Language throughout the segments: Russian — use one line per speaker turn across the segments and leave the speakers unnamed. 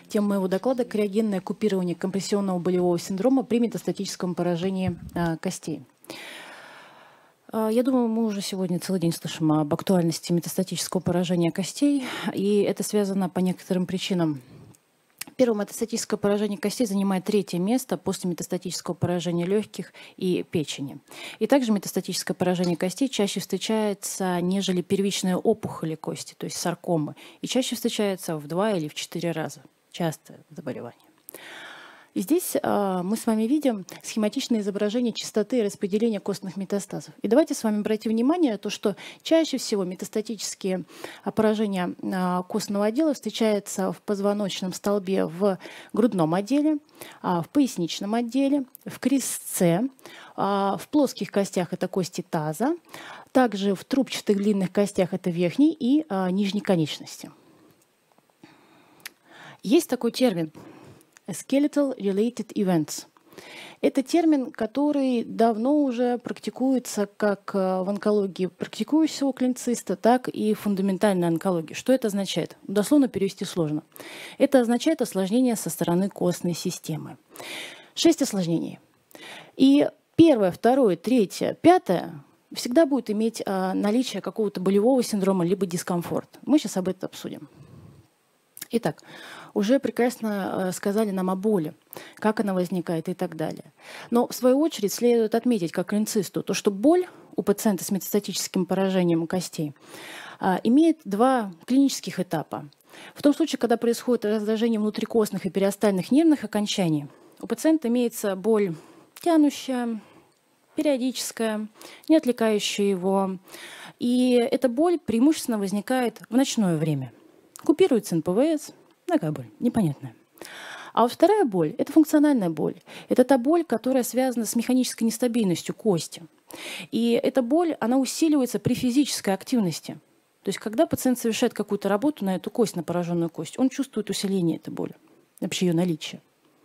Тема моего доклада — криогенное купирование компрессионного болевого синдрома при метастатическом поражении костей. Я думаю, мы уже сегодня целый день слышим об актуальности метастатического поражения костей, и это связано по некоторым причинам. Первое, метастатическое поражение костей занимает третье место после метастатического поражения легких и печени. И также метастатическое поражение костей чаще встречается, нежели первичные опухоли кости, то есть саркомы, и чаще встречается в 2 или в 4 раза. Частое заболевание. И здесь мы с вами видим схематичное изображение частоты и распределения костных метастазов. И давайте с вами обратим внимание на то, что чаще всего метастатические поражения костного отдела встречаются в позвоночном столбе в грудном отделе, в поясничном отделе, в крестце, в плоских костях это кости таза, также в трубчатых длинных костях это верхней и нижней конечности. Есть такой термин skeletal related events. Это термин, который давно уже практикуется как в онкологии практикующего клинициста, так и в фундаментальной онкологии. Что это означает? Дословно перевести сложно. Это означает осложнение со стороны костной системы. 6 осложнений. И первое, второе, третье, пятое всегда будет иметь наличие какого-то болевого синдрома либо дискомфорт. Мы сейчас об этом обсудим. Итак, уже прекрасно сказали нам о боли, как она возникает и так далее. Но в свою очередь следует отметить как клиницисту то, что боль у пациента с метастатическим поражением костей имеет 2 клинических этапа. В том случае, когда происходит раздражение внутрикостных и периостальных нервных окончаний, у пациента имеется боль тянущая, периодическая, не отвлекающая его. И эта боль преимущественно возникает в ночное время. Купируется НПВС, нога боль, непонятная. А вот вторая боль – это функциональная боль. Это та боль, которая связана с механической нестабильностью кости. И эта боль, она усиливается при физической активности. То есть, когда пациент совершает какую-то работу на эту кость, на пораженную кость, он чувствует усиление этой боли, вообще ее наличие.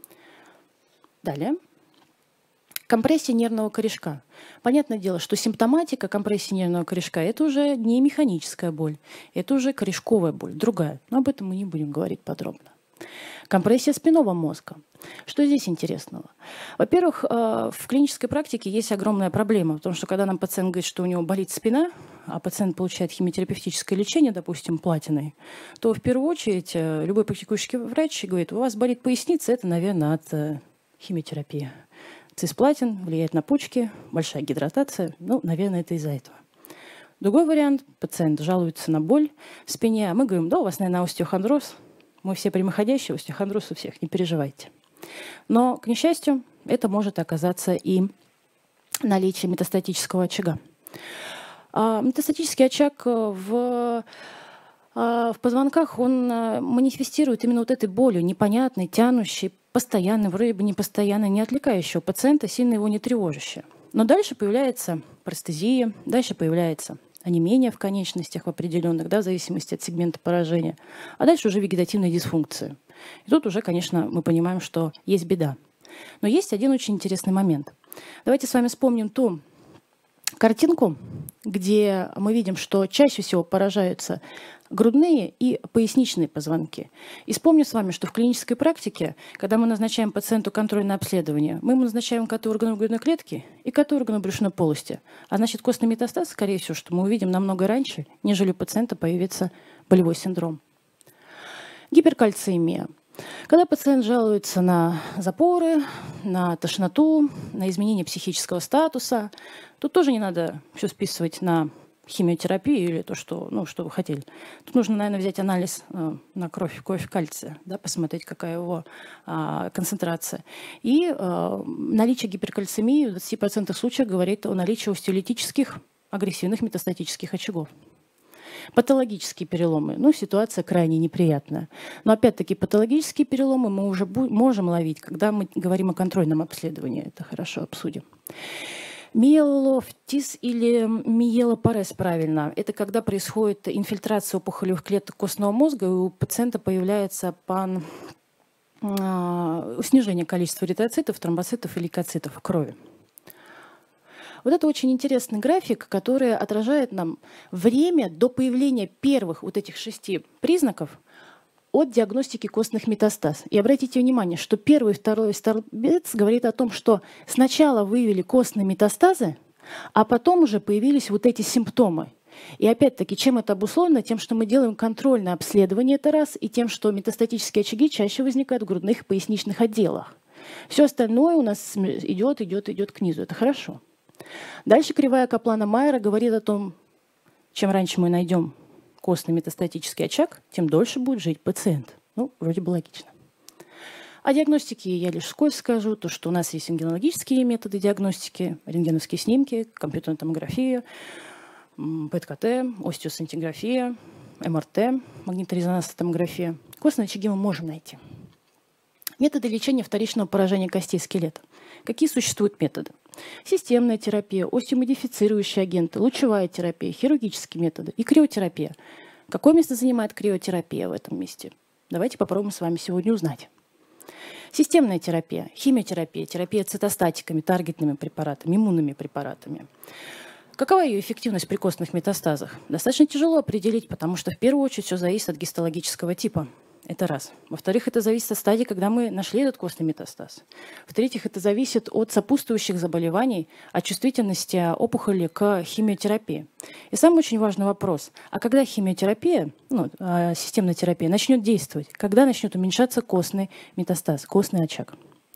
Далее. Компрессия нервного корешка. Понятное дело, что симптоматика компрессии нервного корешка – это уже не механическая боль, это уже корешковая боль, другая. Но об этом мы не будем говорить подробно. Компрессия спинного мозга. Что здесь интересного? Во-первых, в клинической практике есть огромная проблема, потому что когда нам пациент говорит, что у него болит спина, а пациент получает химиотерапевтическое лечение, допустим, платиной, то в первую очередь любой практикующий врач говорит, у вас болит поясница, это, наверное, от химиотерапии. Цисплатин влияет на почки, большая гидратация. Ну, наверное, это из-за этого. Другой вариант. Пациент жалуется на боль в спине, а мы говорим, да, у вас, наверное, остеохондроз. Мы все прямоходящие, остеохондроз у всех, не переживайте. Но, к несчастью, это может оказаться и наличие метастатического очага. Метастатический очаг в позвонках, он манифестирует именно вот этой болью, непонятной, тянущей, постоянной, вроде бы непостоянной, не отвлекающего пациента, сильно его не тревожащая. Но дальше появляется парестезия, дальше появляется онемение в конечностях в определенных, да, в зависимости от сегмента поражения, а дальше уже вегетативная дисфункция. И тут уже, конечно, мы понимаем, что есть беда. Но есть один очень интересный момент. Давайте с вами вспомним ту картинку, где мы видим, что чаще всего поражаются грудные и поясничные позвонки. И вспомню с вами, что в клинической практике, когда мы назначаем пациенту контрольное обследование, мы ему назначаем КТ органов грудной клетки и КТ органов брюшной полости. А значит, костный метастаз, скорее всего, что мы увидим намного раньше, нежели у пациента появится болевой синдром. Гиперкальциемия. Когда пациент жалуется на запоры, на тошноту, на изменение психического статуса, тут тоже не надо все списывать на химиотерапию или то, что, что вы хотели. Тут нужно, наверное, взять анализ на кровь кальция, да, посмотреть, какая его концентрация. И наличие гиперкальцемии в 20% случаев говорит о наличии остеолитических агрессивных метастатических очагов. Патологические переломы. Ситуация крайне неприятная. Но опять-таки патологические переломы мы уже можем ловить, когда мы говорим о контрольном обследовании. Это хорошо обсудим. Миелофтиз или миелопарез, правильно, это когда происходит инфильтрация опухолевых клеток костного мозга, и у пациента появляется снижение количества эритроцитов, тромбоцитов и лейкоцитов в крови. Вот это очень интересный график, который отражает нам время до появления первых вот этих 6 признаков от диагностики костных метастаз. И обратите внимание, что первый и второй столбец говорит о том, что сначала выявили костные метастазы, а потом уже появились вот эти симптомы. И опять-таки, чем это обусловлено? Тем, что мы делаем контрольное обследование, это раз, и тем, что метастатические очаги чаще возникают в грудных и поясничных отделах. Все остальное у нас идет к низу. Это хорошо. Дальше кривая Каплана-Майера говорит о том, чем раньше мы найдем костный метастатический очаг, тем дольше будет жить пациент. Ну, вроде бы логично. О диагностике я лишь вскользь скажу, то, что у нас есть рентгенологические методы диагностики, рентгеновские снимки, компьютерная томография, ПЭТ-КТ, остеосцинтиграфия, МРТ, магниторезонансная томография. Костные очаги мы можем найти. Методы лечения вторичного поражения костей скелета. Какие существуют методы? Системная терапия, остеомодифицирующие агенты, лучевая терапия, хирургические методы и криотерапия. Какое место занимает криотерапия в этом месте? Давайте попробуем с вами сегодня узнать. Системная терапия, химиотерапия, терапия цитостатиками, таргетными препаратами, иммунными препаратами. Какова ее эффективность при костных метастазах? Достаточно тяжело определить, потому что в первую очередь все зависит от гистологического типа. Это раз. Во-вторых, это зависит от стадии, когда мы нашли этот костный метастаз. В-третьих, это зависит от сопутствующих заболеваний, от чувствительности опухоли к химиотерапии. И самый очень важный вопрос. А когда химиотерапия, системная терапия, начнет действовать? Когда начнет уменьшаться костный метастаз, костный очаг?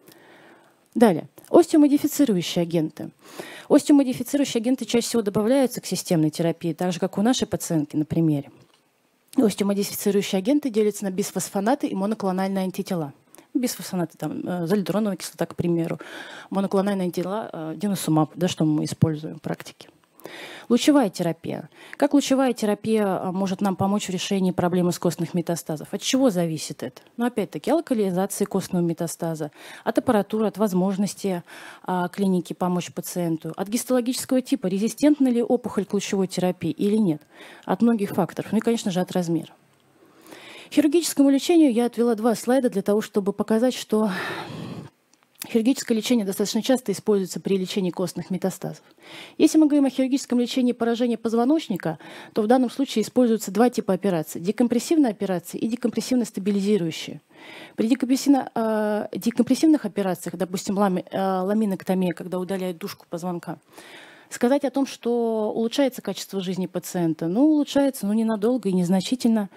Далее. Остеомодифицирующие агенты. Остеомодифицирующие агенты чаще всего добавляются к системной терапии, так же, как у нашей пациентки на примере. Остеомодифицирующие агенты делятся на бисфосфонаты и моноклональные антитела. Бисфосфонаты, золидроновая кислота, к примеру. Моноклональные антитела, диносумаб, что мы используем в практике. Лучевая терапия. Как лучевая терапия может нам помочь в решении проблемы с костных метастазов? От чего зависит это? Опять-таки, от локализации костного метастаза, от аппаратуры, от возможности клиники помочь пациенту, от гистологического типа, резистентна ли опухоль к лучевой терапии или нет, от многих факторов, и, конечно же, от размера. Хирургическому лечению я отвела 2 слайда для того, чтобы показать, что хирургическое лечение достаточно часто используется при лечении костных метастазов. Если мы говорим о хирургическом лечении поражения позвоночника, то в данном случае используются 2 типа операций. Декомпрессивная операция и декомпрессивно-стабилизирующая. При декомпрессивных операциях, допустим, ламиноктомия, когда удаляют дужку позвонка, сказать о том, что улучшается качество жизни пациента, улучшается, но ненадолго и незначительно.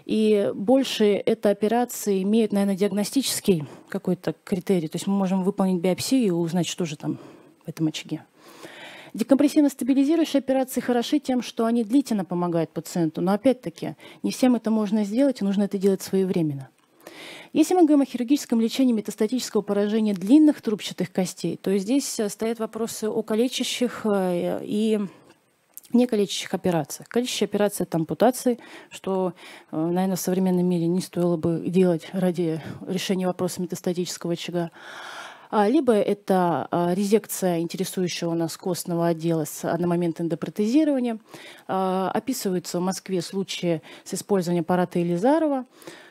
И больше эта операция имеет, наверное, диагностический какой-то критерий. То есть мы можем выполнить биопсию и узнать, что же там в этом очаге. Декомпрессивно-стабилизирующие операции хороши тем, что они длительно помогают пациенту. Но опять-таки, не всем это можно сделать, и нужно это делать своевременно. Если мы говорим о хирургическом лечении метастатического поражения длинных трубчатых костей, то здесь стоят вопросы о калечащих и некалечащих операциях. Калечащие операции – это ампутации, что, наверное, в современном мире не стоило бы делать ради решения вопроса метастатического очага. Либо это резекция интересующего нас костного отдела с одномоментным депротезированием. Описываются в Москве случаи с использованием аппарата Елизарова.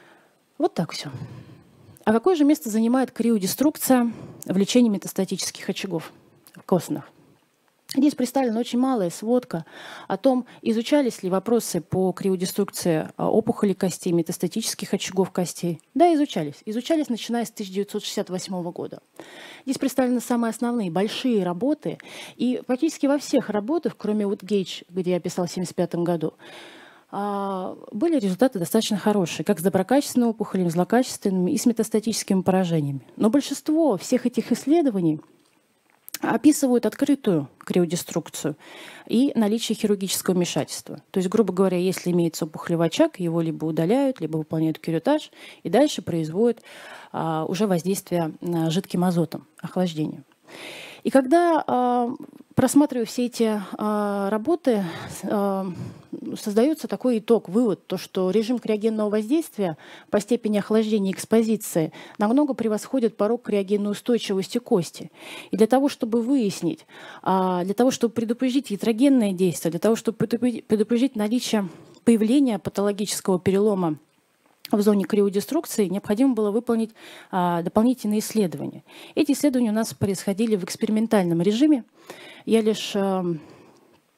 Вот так все. А какое же место занимает криодеструкция в лечении метастатических очагов костных? Здесь представлена очень малая сводка о том, изучались ли вопросы по криодеструкции опухолей костей, метастатических очагов костей. Да, изучались. Изучались, начиная с 1968 года. Здесь представлены самые основные большие работы. И практически во всех работах, кроме Гейдж, где я писал в 1975 году, были результаты достаточно хорошие, как с доброкачественными опухолями, злокачественными и с метастатическими поражениями. Но большинство всех этих исследований описывают открытую криодеструкцию и наличие хирургического вмешательства. То есть, грубо говоря, если имеется опухолевый очаг, его либо удаляют, либо выполняют кюретаж, и дальше производят уже воздействие жидким азотом, охлаждение. И когда просматриваю все эти работы, создается такой итог, вывод, то, что режим криогенного воздействия по степени охлаждения и экспозиции намного превосходит порог криогенной устойчивости кости. И для того, чтобы выяснить, для того, чтобы предупредить ятрогенное действие, для того, чтобы предупредить наличие появления патологического перелома в зоне криодеструкции, необходимо было выполнить дополнительные исследования. Эти исследования у нас происходили в экспериментальном режиме. Я лишь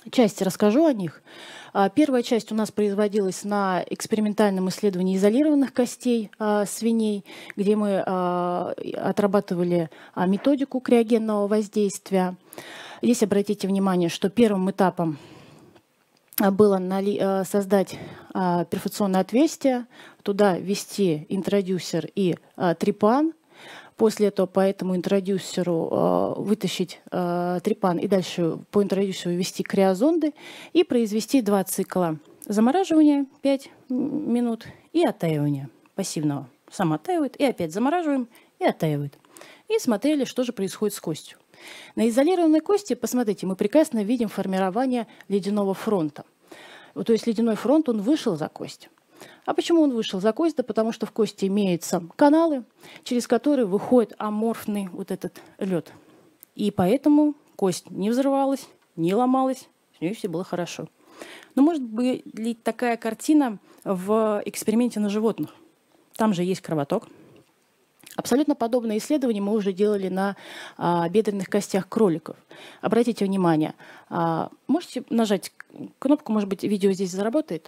части расскажу о них. Первая часть у нас производилась на экспериментальном исследовании изолированных костей свиней, где мы отрабатывали методику криогенного воздействия. Здесь обратите внимание, что первым этапом было создать перфорационное отверстие, туда ввести интродюсер и трепан. После этого по этому интродюсеру вытащить трепан и дальше по интродюсеру ввести криозонды и произвести 2 цикла замораживания 5 минут и оттаивания пассивного. Сам оттаивает, и опять замораживаем, и оттаивает. И смотрели, что же происходит с костью. На изолированной кости, посмотрите, мы прекрасно видим формирование ледяного фронта. То есть ледяной фронт, он вышел за кость. А почему он вышел за кость? Да потому что в кости имеются каналы, через которые выходит аморфный вот этот лед. И поэтому кость не взрывалась, не ломалась, с ней все было хорошо. Но может быть ли такая картина в эксперименте на животных? Там же есть кровоток. Абсолютно подобное исследование мы уже делали на бедренных костях кроликов. Обратите внимание, можете нажать кнопку, может быть, видео здесь заработает.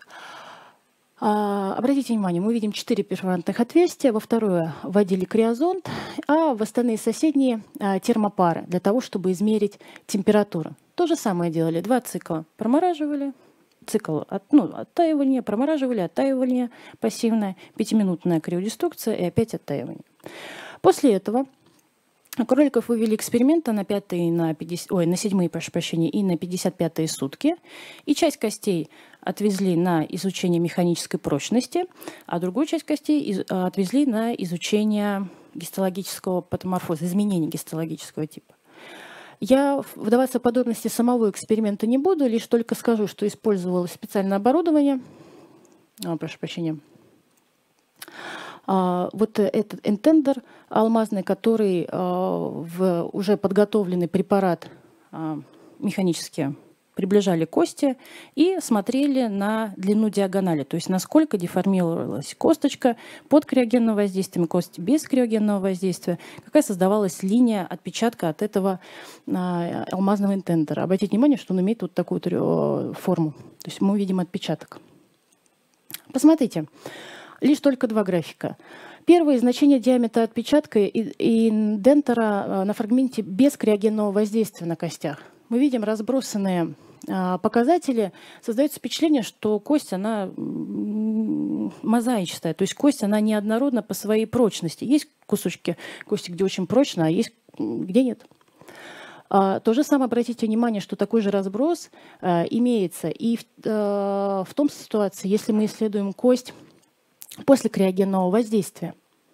Обратите внимание, мы видим 4 перфорантных отверстия, во второе вводили криозонд, а в остальные соседние термопары для того, чтобы измерить температуру. То же самое делали. 2 цикла промораживали, цикл оттаивания, промораживали, оттаивание пассивное, 5-минутная криодеструкция и опять оттаивание. После этого кроликов вывели эксперимента на 7-е, прошу прощения, и на 55-е сутки. И часть костей отвезли на изучение механической прочности, а другую часть костей отвезли на изучение гистологического патоморфоза, изменений гистологического типа. Я вдаваться в подробности самого эксперимента не буду, лишь только скажу, что использовалось специальное оборудование. Прошу прощения. Вот этот энтендер алмазный, который в уже подготовленный препарат механически приближали кости и смотрели на длину диагонали, то есть насколько деформировалась косточка под криогенным воздействием, кость без криогенного воздействия, какая создавалась линия отпечатка от этого алмазного энтендера. Обратите внимание, что он имеет вот такую форму, то есть мы видим отпечаток. Посмотрите. Лишь только 2 графика. Первое — значение диаметра отпечатка и индентера на фрагменте без криогенного воздействия на костях. Мы видим разбросанные показатели. Создается впечатление, что кость, она мозаичная, то есть кость, она неоднородна по своей прочности. Есть кусочки кости, где очень прочно, а есть где нет. То же самое, обратите внимание, что такой же разброс имеется и в том ситуации, если мы исследуем кость после криогенного воздействия.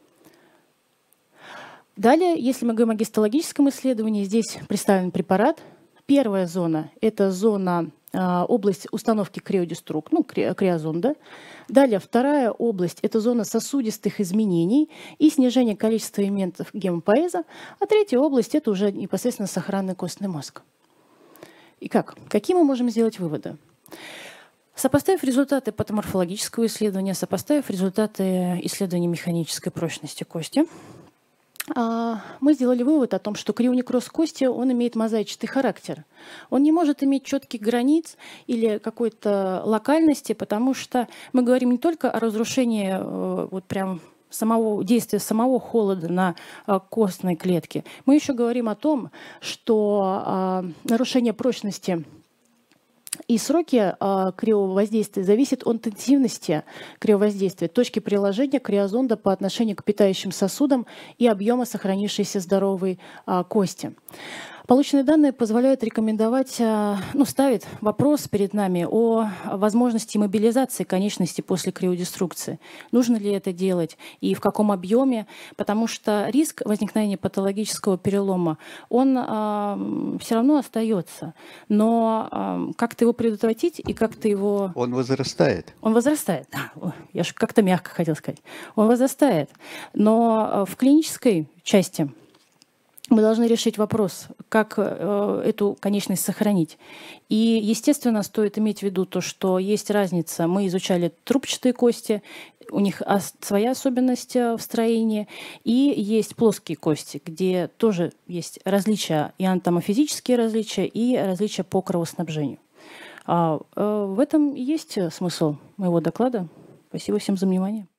Далее, если мы говорим о гистологическом исследовании, здесь представлен препарат. Первая зона – это зона, область установки криодеструк, криозонда. Далее, вторая область – это зона сосудистых изменений и снижения количества элементов гемопоэза. А третья область – это уже непосредственно сохранный костный мозг. И как? Какие мы можем сделать выводы? Сопоставив результаты патоморфологического исследования, сопоставив результаты исследования механической прочности кости, мы сделали вывод о том, что крионекроз кости, он имеет мозаичный характер. Он не может иметь четких границ или какой-то локальности, потому что мы говорим не только о разрушении вот прям действия самого холода на костной клетке. Мы еще говорим о том, что нарушение прочности и сроки криовоздействия зависят от интенсивности криовоздействия, точки приложения криозонда по отношению к питающим сосудам и объема сохранившейся здоровой кости. Полученные данные позволяют рекомендовать, ставит вопрос перед нами о возможности мобилизации конечностей после криодеструкции. Нужно ли это делать и в каком объеме, потому что риск возникновения патологического перелома, он все равно остается. Но как-то его предотвратить и как-то его...
Он возрастает.
Он возрастает. Я же как-то мягко хотела сказать. Он возрастает. Но в клинической части мы должны решить вопрос, как эту конечность сохранить. И, естественно, стоит иметь в виду то, что есть разница. Мы изучали трубчатые кости, у них своя особенность в строении, и есть плоские кости, где тоже есть различия, и анатомофизические различия, и различия по кровоснабжению. В этом и есть смысл моего доклада. Спасибо всем за внимание.